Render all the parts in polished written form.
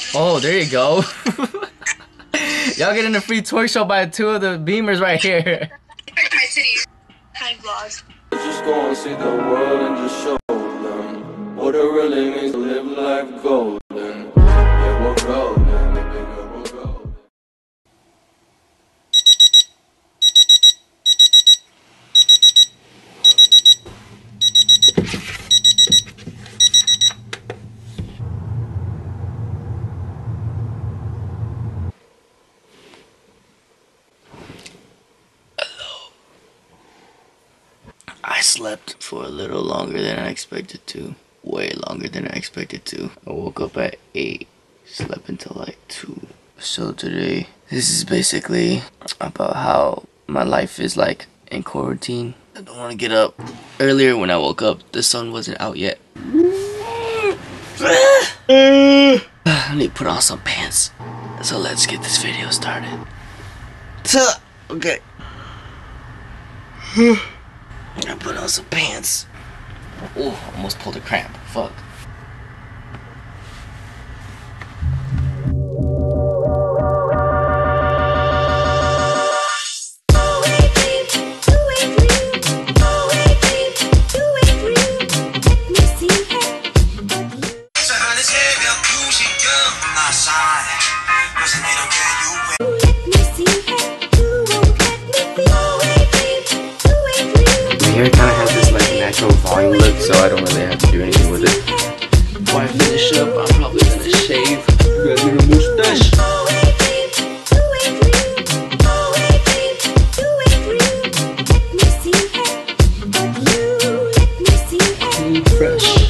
Oh, there you go. Y'all getting a free toy show by two of the Beamers right here. Hi, vlogs. Just go and see the world and just show them what it really means to live life golden. Yeah, we're golden, baby girl, we're golden. I slept for a little longer than I expected to. Way longer than I expected to. I woke up at 8, slept until like 2. So today, this is basically about how my life is like in quarantine. I don't want to get up. Earlier when I woke up, the sun wasn't out yet. I need to put on some pants. So let's get this video started. Okay. I put on some pants. Oh, almost pulled a cramp. Fuck. My hair kind of has this like natural volume look, so I don't really have to do anything with it. Before I finish up, I'm probably gonna shave. Get a mustache. Clean, fresh.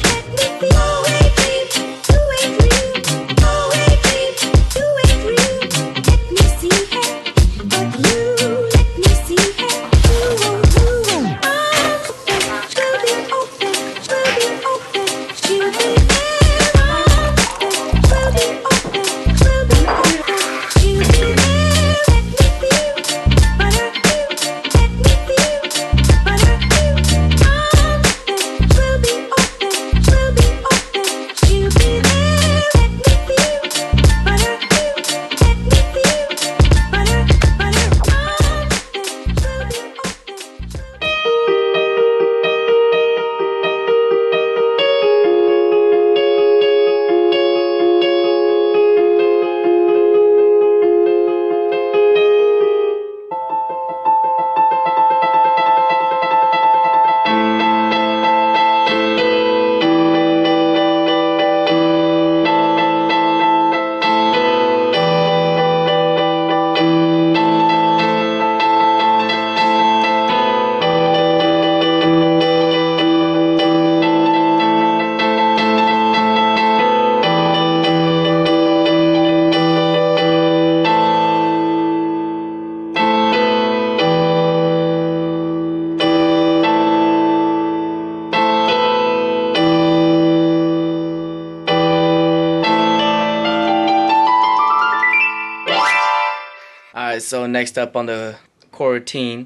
Alright, so next up on the quarantine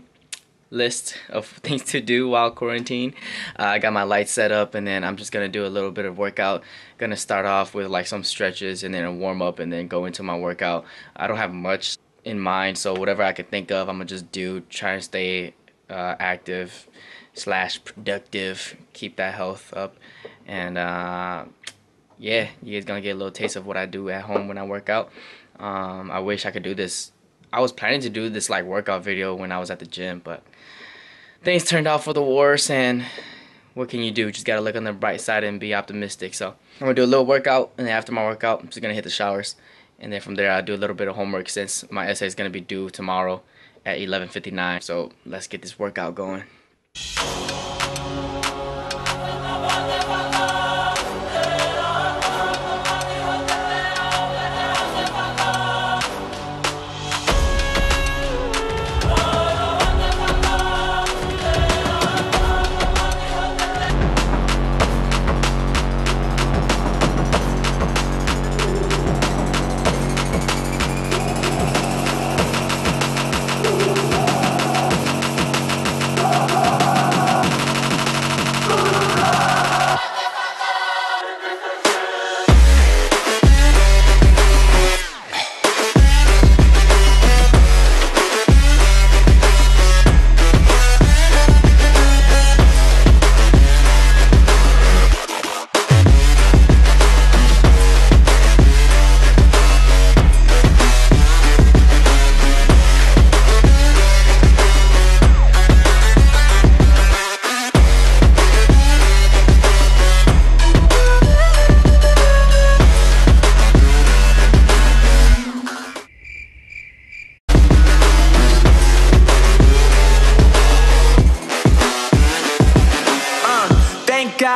list of things to do while quarantine, I got my lights set up, and then I'm just gonna do a little bit of workout. Gonna start off with like some stretches and then a warm up and then go into my workout. I don't have much in mind, so whatever I can think of, I'm gonna just do. Try to stay active / productive, keep that health up, and yeah, you guys gonna get a little taste of what I do at home when I work out. I wish I could do this. I was planning to do this like workout video when I was at the gym, but things turned out for the worse, and what can you do? Just gotta look on the bright side and be optimistic. So I'm gonna do a little workout, and then after my workout, I'm just gonna hit the showers, and then from there I'll do a little bit of homework since my essay is gonna be due tomorrow at 11:59. So let's get this workout going.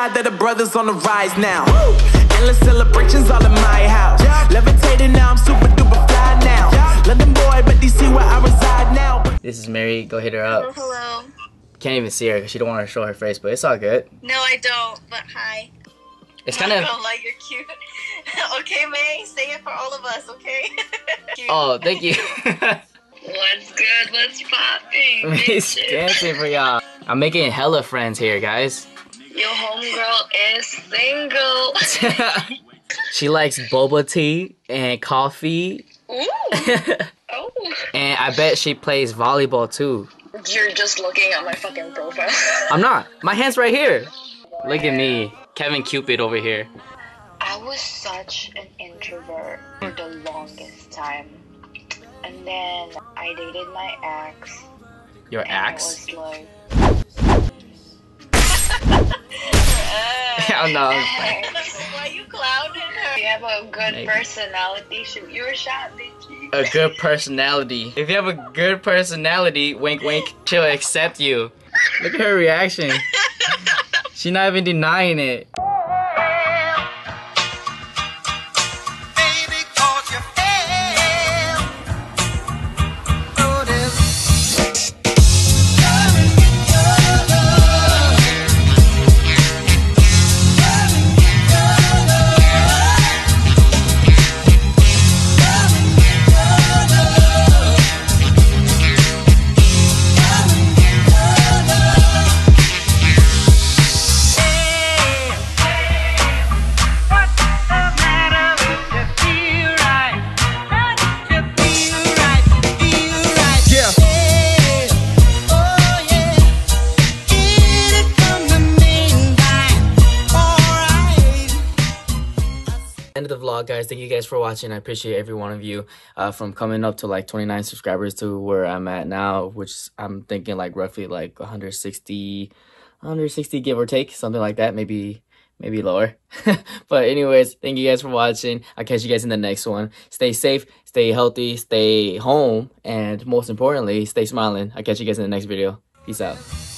glad that the brothers on the rise now. Endless celebrations all in my house. Levitating now, I'm super duper fly now. London boy, but DC where I reside now. This is Mary. Go hit her up. Hello. Can't even see her because she don't want to show her face, but it's all good. No, I don't, but hi. It's kind of... I don't like you're cute. Okay, May, say it for all of us, okay? Oh, thank you. What's good? What's popping? He's dancing for y'all. I'm making hella friends here, guys. Your homegirl is single. She likes boba tea and coffee. Ooh. Oh. And I bet she plays volleyball too. You're just looking at my fucking profile. I'm not. My hand's right here. Look at me. Kevin Cupid over here. I was such an introvert for the longest time. And then I dated my ex. Your and ex? It was like... Oh no. Why you clowning her? You have a good Maybe. personality. Shoot your shot, bitchy. A good personality. If you have a good personality, wink wink, she'll accept you. Look at her reaction. She's not even denying it. End of the vlog, guys. Thank you guys for watching. I appreciate every one of you from coming up to like 29 subscribers to where I'm at now, which I'm thinking like roughly like 160 give or take, something like that, maybe lower. But anyways, thank you guys for watching. I'll catch you guys in the next one. Stay safe, stay healthy, stay home, and most importantly, stay smiling. I'll catch you guys in the next video. Peace out.